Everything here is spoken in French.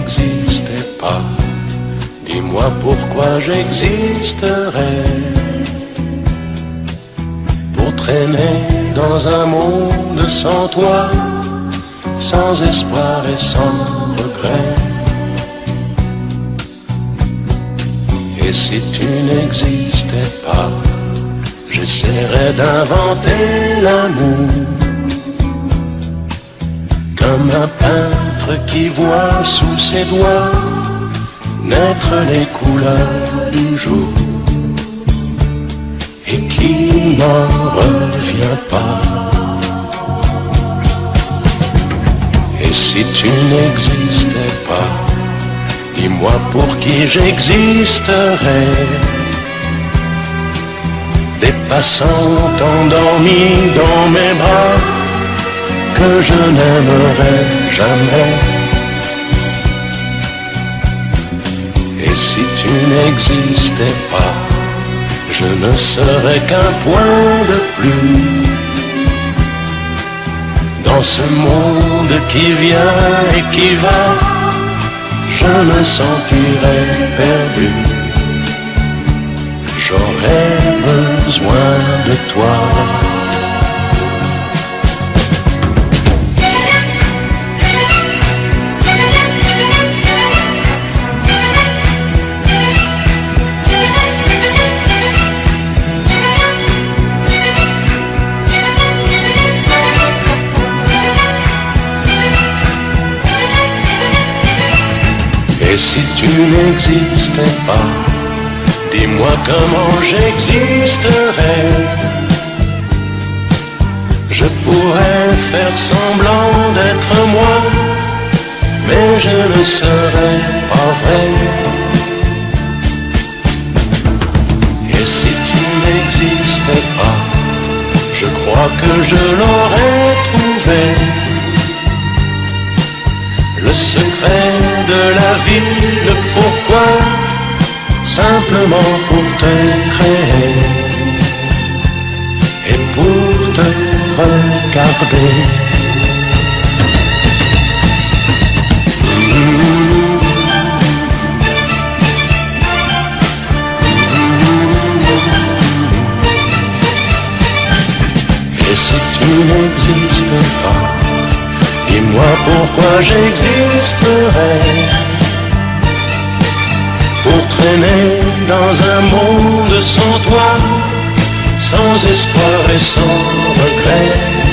n'existais pas, dis-moi pourquoi j'existerais. Pour traîner dans un monde sans toi, sans espoir et sans regret. Et si tu n'existais pas, j'essaierais d'inventer l'amour, comme un peintre qui voit sous ses doigts naître les couleurs du jour et qui n'en revient pas. Et si tu n'existais pas, dis-moi pour qui j'existerais. Des passants endormis dans mes bras que je n'aimerais jamais. Et si tu n'existais pas, je ne serais qu'un point de plus dans ce monde qui vient et qui va. Je me sentirais perdu, j'aurais besoin de toi. Et si tu n'existais pas, dis-moi comment j'existerais. Je pourrais faire semblant d'être moi, mais je ne serais pas vrai. Et si tu n'existais pas, je crois que je l'aurais trouvé. Le secret de la vie, le pourquoi, simplement pour te créer et pour te regarder. Et si tu n'existais pas, dis-moi pourquoi j'existerais. Pour traîner dans un monde sans toi, sans espoir et sans regret.